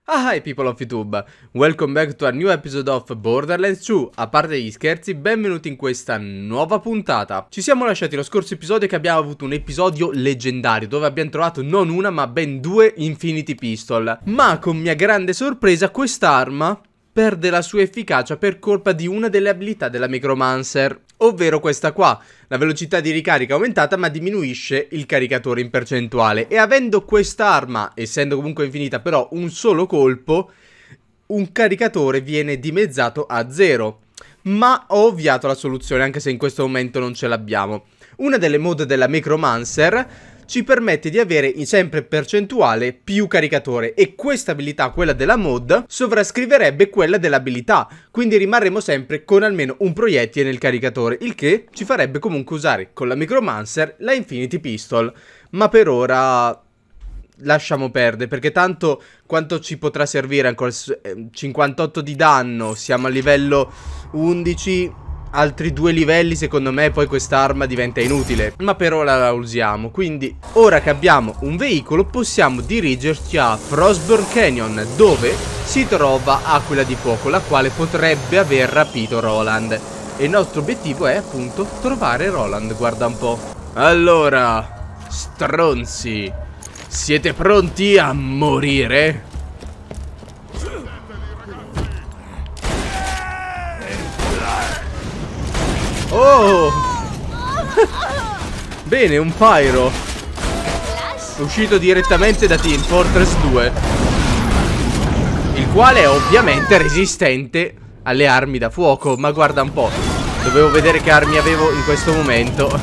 Hi people of YouTube, welcome back to a new episode of Borderlands 2. A parte gli scherzi, benvenuti in questa nuova puntata. Ci siamo lasciati lo scorso episodio che abbiamo avuto un episodio leggendario dove abbiamo trovato non una ma ben due Infinity Pistol. Ma con mia grande sorpresa quest'arma perde la sua efficacia per colpa di una delle abilità della Necromancer, ovvero questa qua. La velocità di ricarica è aumentata ma diminuisce il caricatore in percentuale. E avendo quest'arma, essendo comunque infinita però un solo colpo, un caricatore viene dimezzato a 0. Ma ho ovviato la soluzione anche se in questo momento non ce l'abbiamo. Una delle mod della Necromancer ci permette di avere sempre percentuale più caricatore e questa abilità, quella della mod, sovrascriverebbe quella dell'abilità, quindi rimarremo sempre con almeno un proiettile nel caricatore, il che ci farebbe comunque usare con la Necromancer la Infinity Pistol. Ma per ora lasciamo perdere, perché tanto quanto ci potrà servire ancora? 58 di danno, siamo a livello 11... Altri 2 livelli secondo me poi quest'arma diventa inutile. Ma per ora la usiamo. Quindi ora che abbiamo un veicolo possiamo dirigerci a Frostburn Canyon, dove si trova Aquila di Fuoco, la quale potrebbe aver rapito Roland. E il nostro obiettivo è appunto trovare Roland. Guarda un po'. Allora, stronzi, siete pronti a morire? Oh! Bene, un pyro uscito direttamente da Team Fortress 2, il quale è ovviamente resistente alle armi da fuoco. Ma guarda un po', dovevo vedere che armi avevo in questo momento.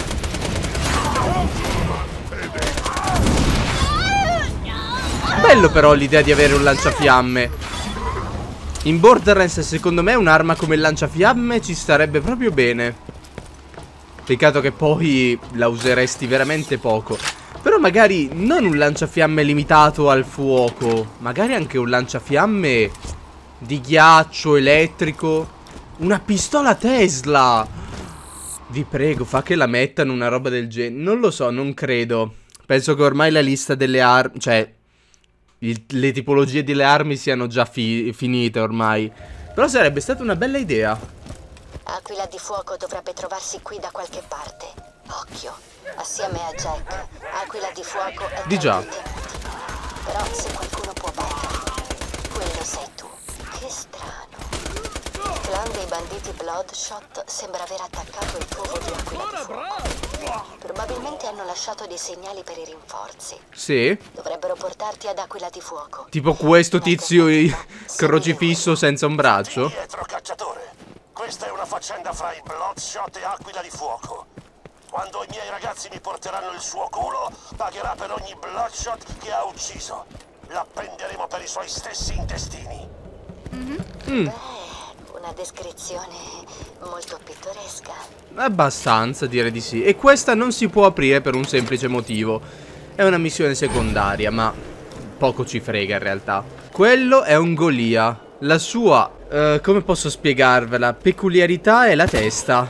Bello però l'idea di avere un lanciafiamme. In Borderlands secondo me un'arma come il lanciafiamme ci starebbe proprio bene. Peccato che poi la useresti veramente poco. Però magari non un lanciafiamme limitato al fuoco, magari anche un lanciafiamme di ghiaccio, elettrico. Una pistola Tesla. Vi prego, fa che la mettano una roba del genere. Non lo so, non credo. Penso che ormai la lista delle armi, cioè le tipologie delle armi siano già finite ormai. Però sarebbe stata una bella idea. Aquila di Fuoco dovrebbe trovarsi qui da qualche parte. Occhio, assieme a Jack, Aquila di Fuoco è di già. Però se qualcuno può batterlo, quello sei tu. Che strano. Il clan dei banditi Bloodshot sembra aver attaccato il covo di Aquila di Fuoco. Probabilmente hanno lasciato dei segnali per i rinforzi. Sì. Dovrebbero portarti ad Aquila di Fuoco. Tipo questo tizio crocifisso senza un braccio. Pietro Cacciatore. Questa è una faccenda fra i Bloodshot e Aquila di Fuoco. Quando i miei ragazzi mi porteranno il suo culo, pagherà per ogni Bloodshot che ha ucciso. L'appenderemo per i suoi stessi intestini. Beh, una descrizione molto pittoresca. Abbastanza, direi di sì. E questa non si può aprire per un semplice motivo. È una missione secondaria, ma poco ci frega in realtà. Quello è un Golia. La sua, come posso spiegarvela? Peculiarità è la testa.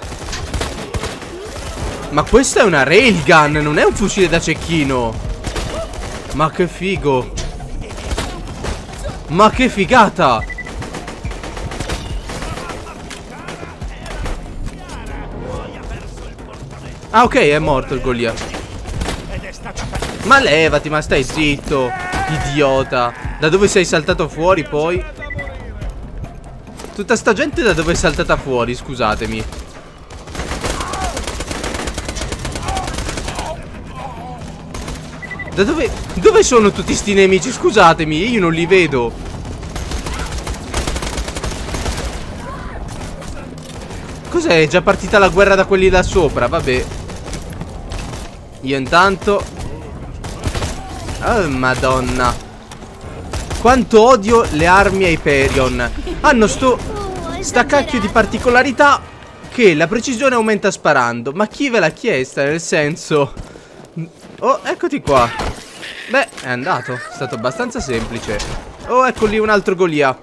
Ma questa è una railgun, non è un fucile da cecchino. Ma che figo. Ma che figata. Ah, ok, è morto il Golia. Ma levati, ma stai zitto, idiota. Da dove sei saltato fuori poi? Tutta sta gente da dove è saltata fuori, scusatemi. Da dove... Dove sono tutti sti nemici? Scusatemi, io non li vedo. Cos'è? È già partita la guerra da quelli là sopra, vabbè. Io intanto... Oh, madonna. Quanto odio le armi Hyperion. Hanno sta cacchio di particolarità che la precisione aumenta sparando. Ma chi ve l'ha chiesta? Nel senso... Oh, eccoti qua. Beh, è andato. È stato abbastanza semplice. Oh, ecco lì un altro Golia.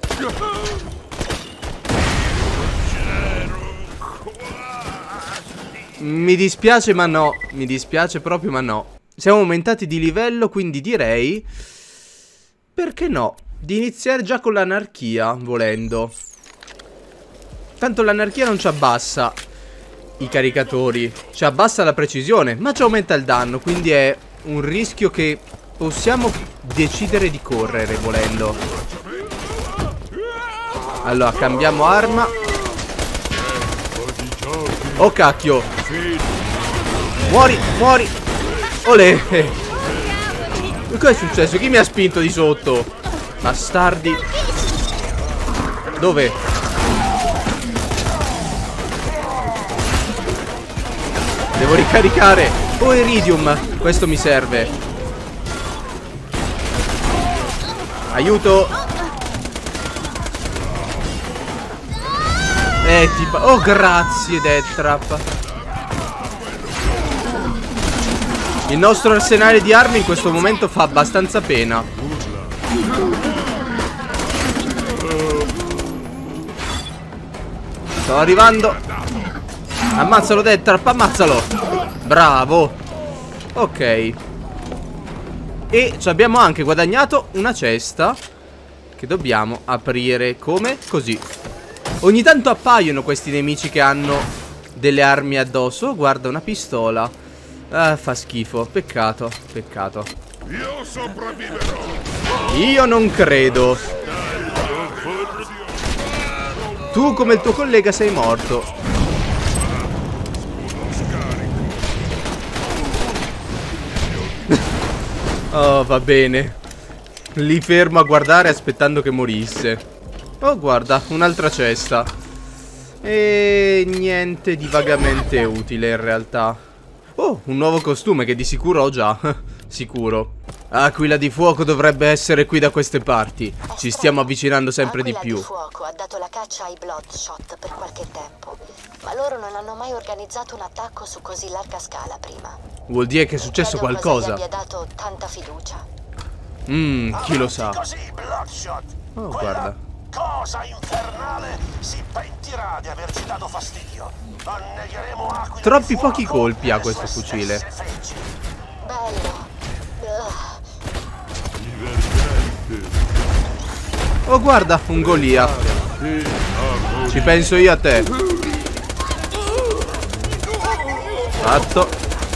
Mi dispiace ma no. Mi dispiace proprio ma no. Siamo aumentati di livello, quindi direi... Perché no? di iniziare già con l'anarchia, volendo. Tanto l'anarchia non ci abbassa i caricatori, ci abbassa la precisione, ma ci aumenta il danno, quindi è un rischio che possiamo decidere di correre, volendo. Allora, cambiamo arma. Oh cacchio. Muori, muori. Olè. Cosa è successo? Chi mi ha spinto di sotto? Bastardi. Dove? Devo ricaricare. Oh, Iridium. Questo mi serve. Aiuto. Tipo. Oh, grazie, Death Trap. Il nostro arsenale di armi in questo momento fa abbastanza pena. Sto arrivando. Ammazzalo, Death Trap, ammazzalo. Bravo. Ok. E ci abbiamo anche guadagnato una cesta che dobbiamo aprire. Come? Così. Ogni tanto appaiono questi nemici che hanno delle armi addosso. Guarda, una pistola. Ah, fa schifo. Peccato, peccato. Io sopravviverò. Io non credo. Tu, come il tuo collega, sei morto. Oh, va bene. Li fermo a guardare aspettando che morisse. Oh, guarda, un'altra cesta. E niente di vagamente utile in realtà. Oh, un nuovo costume che di sicuro ho già. Sicuro. Aquila di fuoco dovrebbe essere qui da queste parti. Ci stiamo avvicinando sempre di più. Aquila di fuoco ha dato la caccia ai Bloodshot per qualche tempo, ma loro non hanno mai organizzato un attacco su così larga scala prima. Vuol dire che è successo Credo qualcosa. cosa gli abbia dato tanta fiducia. Chi lo sa. Così, Bloodshot. Oh, Quella guarda. cosa infernale si pentirà di averci dato fastidio. Annegheremo Aquila Troppi di pochi fuoco colpi ha e le questo sue fucile. stesse feci. Bello. Oh, guarda, un Golia. Ci penso io a te. Fatto.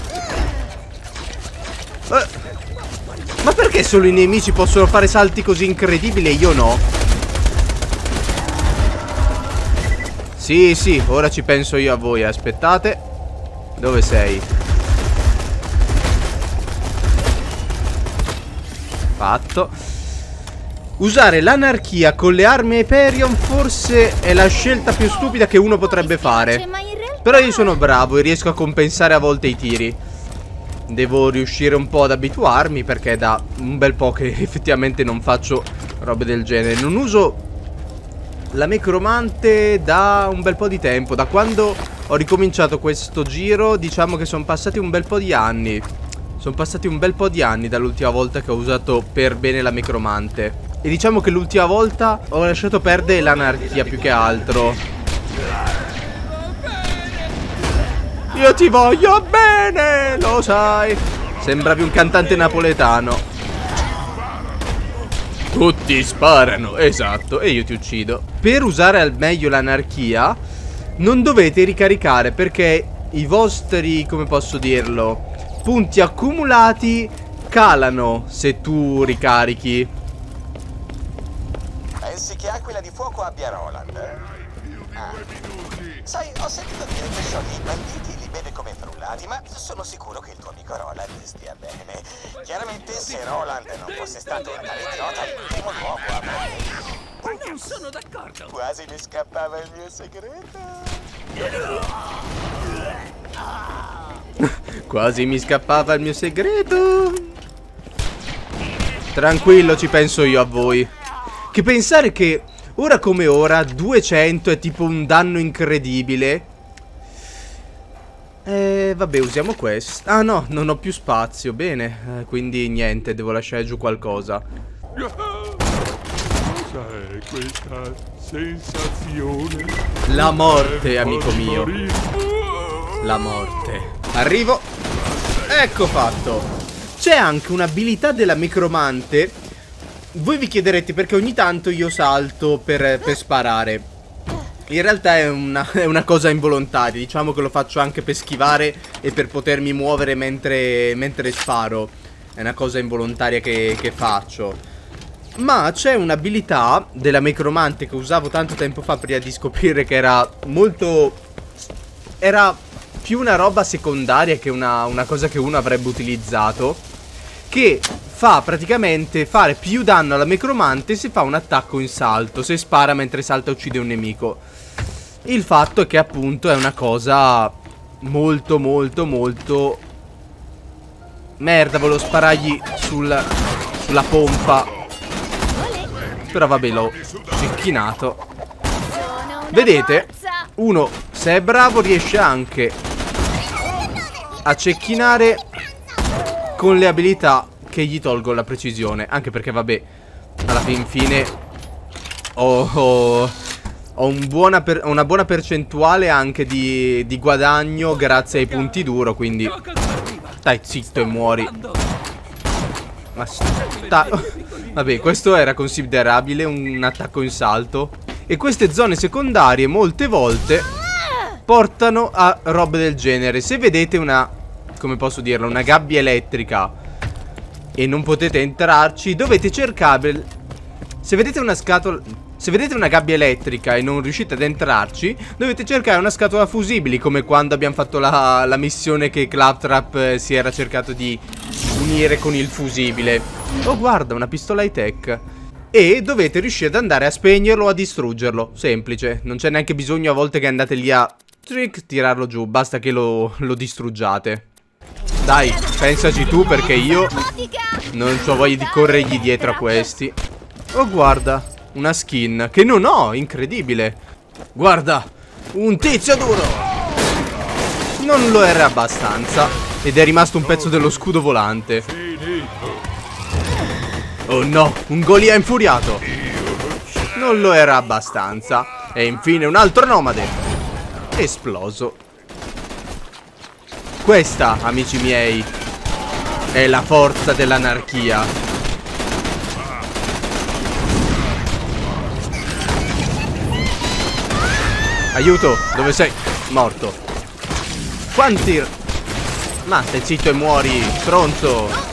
Ma perché solo i nemici possono fare salti così incredibili e io no? Sì, sì, ora ci penso io a voi, aspettate. Dove sei? Fatto. Usare l'anarchia con le armi Hyperion forse è la scelta più stupida che uno potrebbe fare. Però io sono bravo e riesco a compensare a volte i tiri. Devo riuscire un po' ad abituarmi perché è da un bel po' che effettivamente non faccio robe del genere. Non uso la necromante da un bel po' di tempo. Da quando ho ricominciato questo giro, diciamo che sono passati un bel po' di anni. Sono passati un bel po' di anni dall'ultima volta che ho usato per bene la necromante. E diciamo che l'ultima volta ho lasciato perdere l'anarchia più che altro. Io ti voglio bene, lo sai. Sembravi un cantante napoletano. Tutti sparano, esatto, e io ti uccido. Per usare al meglio l'anarchia non dovete ricaricare perché i vostri, come posso dirlo, punti accumulati calano se tu ricarichi. Pensi che Aquila di fuoco abbia Roland? Sai, ho sentito dire che scioglie i banditi li vede come frullati, ma sono sicuro che il tuo amico Roland stia bene. Chiaramente se Roland non fosse stato un tale idiota, il primo luogo a me. Non sono d'accordo. Quasi mi scappava il mio segreto. Quasi mi scappava il mio segreto. Tranquillo, ci penso io a voi. Che pensare che ora come ora 200 è tipo un danno incredibile. Vabbè, usiamo questo. Ah no, non ho più spazio. Bene, quindi niente, devo lasciare giù qualcosa. Cos'è questa sensazione? La morte, amico mio. La morte. Arrivo. Ecco fatto. C'è anche un'abilità della necromante Voi vi chiederete perché ogni tanto io salto per sparare. In realtà è una cosa involontaria. Diciamo che lo faccio anche per schivare e per potermi muovere mentre sparo. È una cosa involontaria che faccio. Ma c'è un'abilità della Necromante che usavo tanto tempo fa prima di scoprire che era molto... Era più una roba secondaria che una cosa che uno avrebbe utilizzato, che fa praticamente fare più danno alla Necromante se fa un attacco in salto, se spara mentre salta e uccide un nemico. Il fatto è che appunto è una cosa molto molto molto... Merda, volevo sparargli sulla pompa. Però vabbè, l'ho cecchinato. Vedete? Uno, se è bravo, riesce anche a cecchinare con le abilità che gli tolgo la precisione. Anche perché vabbè, alla fin fine ho una buona percentuale anche di guadagno grazie ai punti duro. Quindi stai zitto e muori. Ma vabbè, questo era considerabile un attacco in salto. E queste zone secondarie molte volte portano a robe del genere. Se vedete come posso dirlo, una gabbia elettrica e non potete entrarci, dovete cercare... Se vedete una gabbia elettrica e non riuscite ad entrarci, dovete cercare una scatola fusibili, come quando abbiamo fatto la missione che Claptrap si era cercato di unire con il fusibile. Oh, guarda, una pistola high tech. E dovete riuscire ad andare a spegnerlo o a distruggerlo. Semplice, non c'è neanche bisogno a volte che andate lì a tirarlo giù, basta che lo distruggiate. Dai, pensaci tu, perché io non ho voglia di corrergli dietro a questi. Oh, guarda, una skin che non ho, incredibile. Guarda, un tizio duro. Non lo era abbastanza ed è rimasto un pezzo dello scudo volante. Oh no, un Golia infuriato. Non lo era abbastanza. E infine un altro nomade. Esploso. Questa, amici miei, è la forza dell'anarchia. Aiuto, dove sei? Morto. Quanti... Ma stai zitto e muori, stronzo.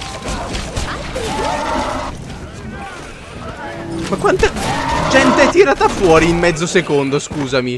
Ma quanta gente è tirata fuori in mezzo secondo, scusami.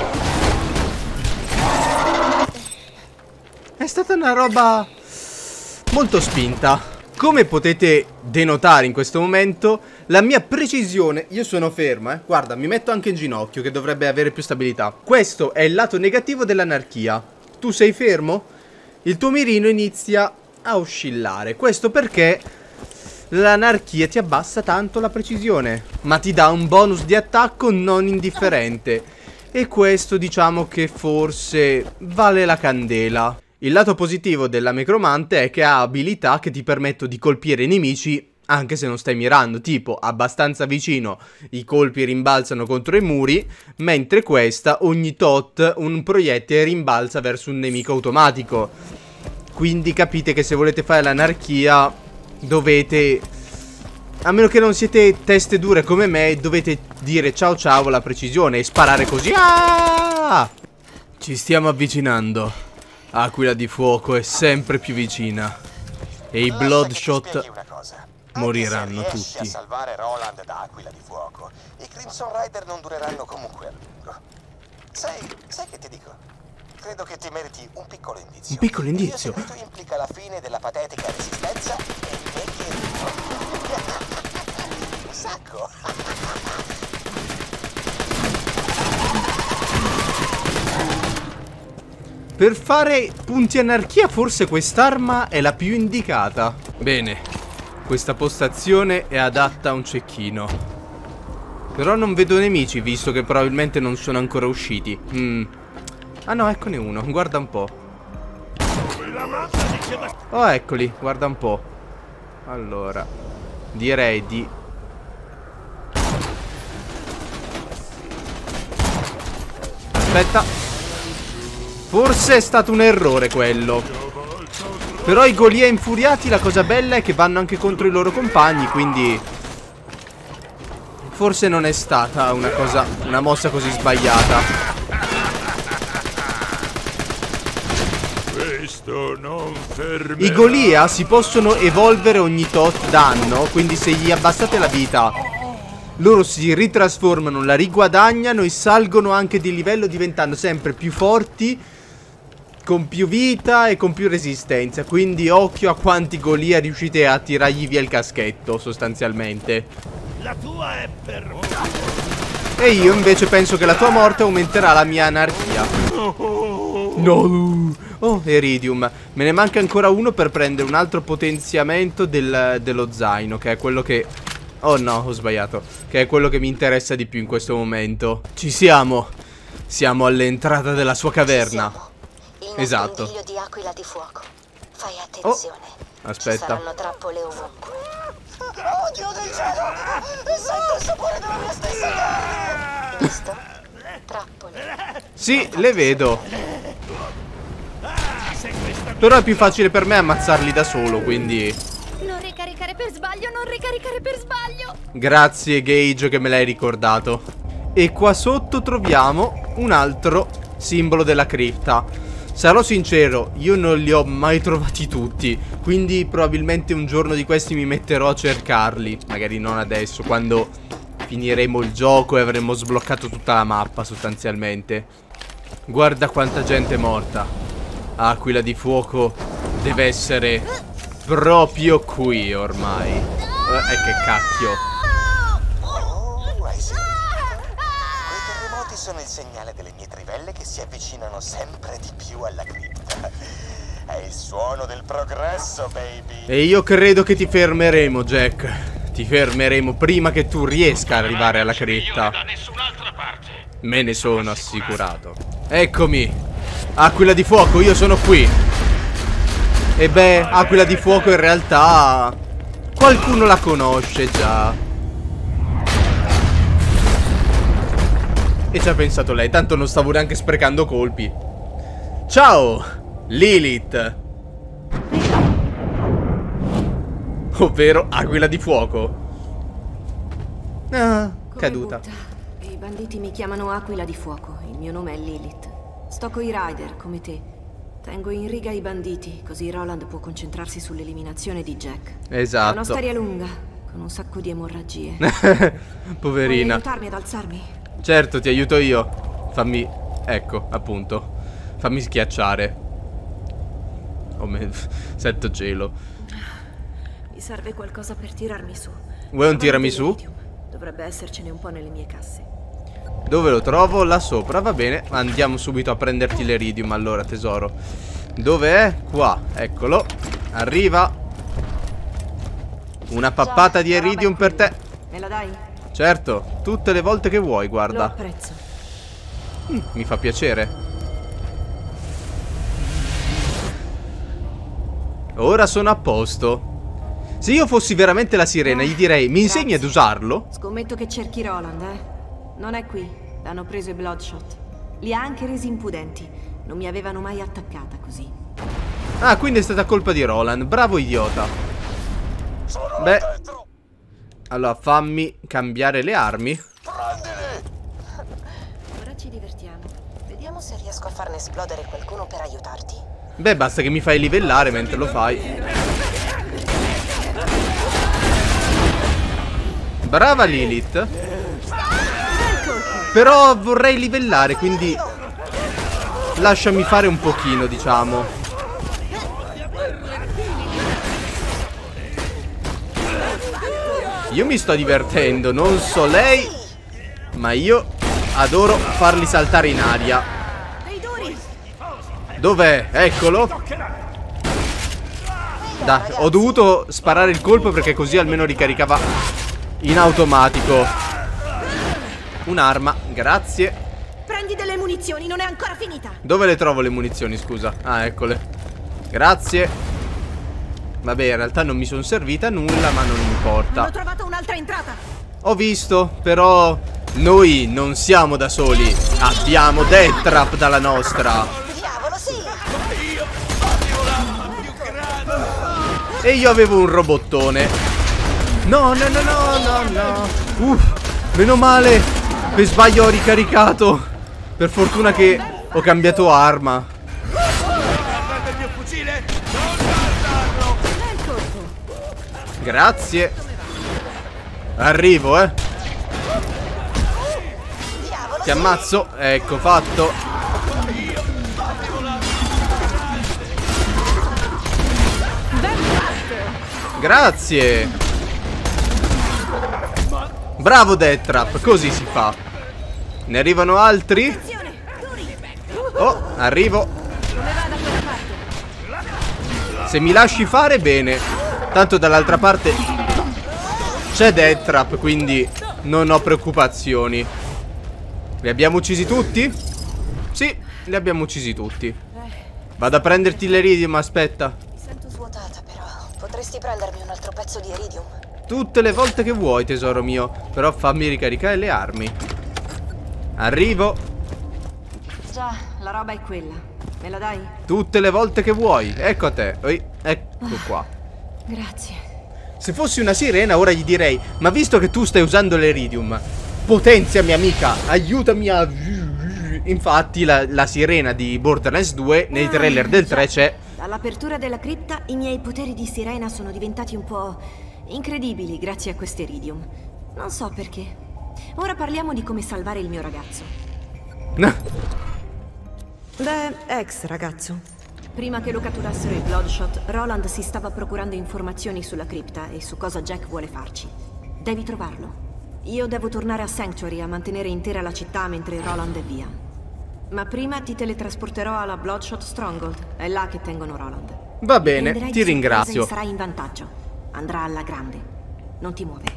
È stata una roba molto spinta. Come potete denotare in questo momento, la mia precisione... Io sono fermo, guarda, mi metto anche in ginocchio, che dovrebbe avere più stabilità. Questo è il lato negativo dell'anarchia. Tu sei fermo? Il tuo mirino inizia a oscillare. Questo perché... l'anarchia ti abbassa tanto la precisione, ma ti dà un bonus di attacco non indifferente. E questo diciamo che forse vale la candela. Il lato positivo della Necromante è che ha abilità che ti permettono di colpire i nemici anche se non stai mirando. Tipo, abbastanza vicino i colpi rimbalzano contro i muri, mentre questa ogni tot un proiettile rimbalza verso un nemico automatico. Quindi capite che se volete fare l'anarchia dovete, a meno che non siete teste dure come me, dovete dire ciao ciao alla precisione e sparare così. Ah! Ci stiamo avvicinando. Aquila di fuoco è sempre più vicina. E i Bloodshot moriranno tutti. Se riesci a salvare Roland da Aquila di fuoco, i Crimson Rider non dureranno comunque a lungo. Sai che ti dico? Credo che ti meriti un piccolo indizio. Un piccolo indizio? Il mio seguito implica la fine della patetica resistenza e un sacco. Per fare punti anarchia forse quest'arma è la più indicata. Bene, questa postazione è adatta a un cecchino. Però non vedo nemici, visto che probabilmente non sono ancora usciti. Ah no, eccone uno, guarda un po'. Oh, eccoli, guarda un po'. Allora, direi di... Aspetta. Forse è stato un errore quello. Però i Golia infuriati, la cosa bella è che vanno anche contro i loro compagni, quindi forse non è stata una mossa così sbagliata. Questo non fermerà. I Golia si possono evolvere ogni tot d'anno, quindi se gli abbassate la vita, loro si ritrasformano, la riguadagnano e salgono anche di livello diventando sempre più forti, con più vita e con più resistenza. Quindi occhio a quanti Golia riuscite a tirargli via il caschetto, sostanzialmente. La tua è per... E io invece penso che la tua morte aumenterà la mia anarchia. No. Oh, Iridium. Me ne manca ancora uno per prendere un altro potenziamento dello zaino, che è quello che... Oh no, ho sbagliato. Che è quello che mi interessa di più in questo momento. Ci siamo. Siamo all'entrata della sua caverna. Il Esatto. nascondiglio di Aquila di Fuoco. Fai attenzione. Aspetta. Ci saranno trappole ovunque. Oh, Dio del cielo! Sento il sapore della mia stessa carne! Visto? Trappole. Sì, le vedo. Però è più facile per me ammazzarli da solo, quindi... Non ricaricare per sbaglio, non ricaricare per sbaglio. Grazie Gage che me l'hai ricordato. E qua sotto troviamo un altro simbolo della cripta. Sarò sincero, io non li ho mai trovati tutti, quindi probabilmente un giorno di questi mi metterò a cercarli. Magari non adesso, quando finiremo il gioco e avremo sbloccato tutta la mappa sostanzialmente. Guarda quanta gente è morta. Aquila di Fuoco deve essere proprio qui ormai. Che cacchio. Oh, hai sentito? Quei terremoti sono il segnale delle mie trivelle che si avvicinano sempre di più alla cripta. È il suono del progresso, baby. E io credo che ti fermeremo, Jack. Ti fermeremo prima che tu riesca ad arrivare alla cripta. Me ne sono assicurato. Eccomi. Aquila di Fuoco, io sono qui. E beh, Aquila di Fuoco in realtà qualcuno la conosce già. E ci ha pensato lei, tanto non stavo neanche sprecando colpi. Ciao, Lilith. Ovvero Aquila di Fuoco. Ah, caduta. I banditi mi chiamano Aquila di Fuoco, il mio nome è Lilith. Sto coi Rider, come te. Tengo in riga i banditi, così Roland può concentrarsi sull'eliminazione di Jack. Esatto. È una storia lunga, con un sacco di emorragie. Puverina. Puoi aiutarmi ad alzarmi? Certo, ti aiuto io. Fammi... Ecco, appunto. Fammi schiacciare. Oh, sento gelo. Mi serve qualcosa per tirarmi su. Vuoi un tiramisù? Dovrebbe essercene un po' nelle mie casse. Dove lo trovo? Là sopra, va bene. Andiamo subito a prenderti l'Iridium allora, tesoro. Dove è? Qua, eccolo. Arriva. Una pappata di Iridium per te. Me la dai? Certo, tutte le volte che vuoi, Lo guarda. apprezzo. Mi fa piacere. Ora sono a posto. Se io fossi veramente la sirena, gli direi: mi insegni ad usarlo? Scommetto che cerchi Roland, eh? Non è qui. L'hanno preso i Bloodshot. Li ha anche resi impudenti. Non mi avevano mai attaccata così. Ah, quindi è stata colpa di Roland. Bravo idiota. Beh, allora fammi cambiare le armi. Ora ci divertiamo. Vediamo se riesco a farne esplodere qualcuno per aiutarti. Beh, basta che mi fai livellare mentre lo fai. Brava Lilith. Però vorrei livellare, quindi lasciami fare un pochino, diciamo. Io mi sto divertendo, non so lei, ma io adoro farli saltare in aria. Dov'è? Eccolo. Dai, ho dovuto sparare il colpo perché così almeno ricaricava in automatico. Un'arma, grazie. Prendi delle munizioni, non è ancora finita. Dove le trovo le munizioni, scusa? Ah, eccole. Grazie. Vabbè, in realtà non mi sono servita a nulla, ma non importa. Hanno trovato un'altra entrata. Ho visto, però noi non siamo da soli. Abbiamo Death Trap dalla nostra. Diavolo, sì! E io avevo un robottone. No, no, no, no, no, no. Meno male. Per sbaglio ho ricaricato. Per fortuna che ho cambiato arma. Guarda il mio fucile! Non guardarlo! Grazie. Arrivo, Ti ammazzo. Ecco, fatto. Grazie. Bravo Death Trap, così si fa. Ne arrivano altri? Oh, arrivo. Se mi lasci fare, bene. Tanto dall'altra parte c'è Death Trap, quindi non ho preoccupazioni. Li abbiamo uccisi tutti? Sì, li abbiamo uccisi tutti. Vado a prenderti l'Iridium, aspetta. Mi sento svuotata, però. Potresti prendermi un altro pezzo di Iridium? Tutte le volte che vuoi, tesoro mio. Però fammi ricaricare le armi. Arrivo. Già, la roba è quella. Me la dai? Tutte le volte che vuoi. Ecco a te. Ecco qua. Grazie. Se fossi una sirena ora gli direi: ma visto che tu stai usando l'Iridium, potenziami amica, aiutami a... Infatti la sirena di Borderlands 2 nei trailer del 3 c'è. All'apertura della cripta i miei poteri di sirena sono diventati un po' incredibili grazie a questo Iridium. Non so perché. Ora parliamo di come salvare il mio ragazzo. Beh, ex ragazzo. Prima che lo catturassero i Bloodshot, Roland si stava procurando informazioni sulla cripta e su cosa Jack vuole farci. Devi trovarlo. Io devo tornare a Sanctuary a mantenere intera la città mentre Roland è via. Ma prima ti teletrasporterò alla Bloodshot Stronghold. È là che tengono Roland. Va bene, ti ringrazio. Sarai in vantaggio. Andrà alla grande. Non ti muovere.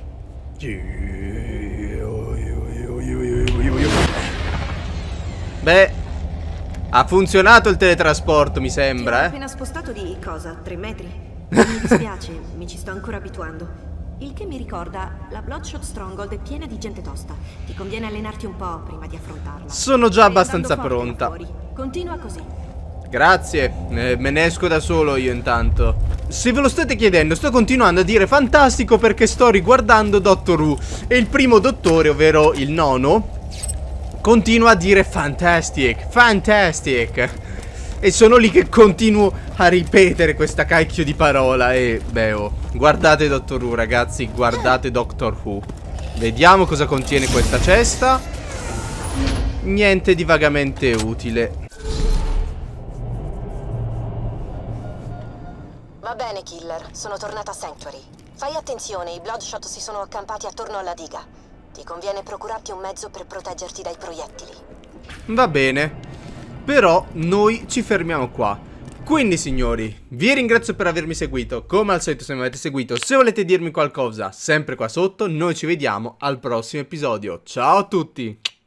Beh, ha funzionato il teletrasporto, mi sembra, Ti ho appena spostato di cosa? 3 metri? Mi dispiace, mi ci sto ancora abituando. Il che mi ricorda, la Bloodshot Stronghold è piena di gente tosta. Ti conviene allenarti un po' prima di affrontarla. Sono già abbastanza pronta. Continua così. Grazie, me ne esco da solo io intanto. Se ve lo state chiedendo, sto continuando a dire fantastico perché sto riguardando Doctor Who. E il primo dottore, ovvero il nono, continua a dire fantastic, fantastic. E sono lì che continuo a ripetere questa cacchio di parola. E beh, oh, guardate Doctor Who, ragazzi, guardate Doctor Who. Vediamo cosa contiene questa cesta. Niente di vagamente utile. Va bene, Killer. Sono tornata a Sanctuary. Fai attenzione, i Bloodshot si sono accampati attorno alla diga. Ti conviene procurarti un mezzo per proteggerti dai proiettili. Va bene. Però noi ci fermiamo qua. Quindi signori, vi ringrazio per avermi seguito. Come al solito, se mi avete seguito, se volete dirmi qualcosa, sempre qua sotto. Noi ci vediamo al prossimo episodio. Ciao a tutti.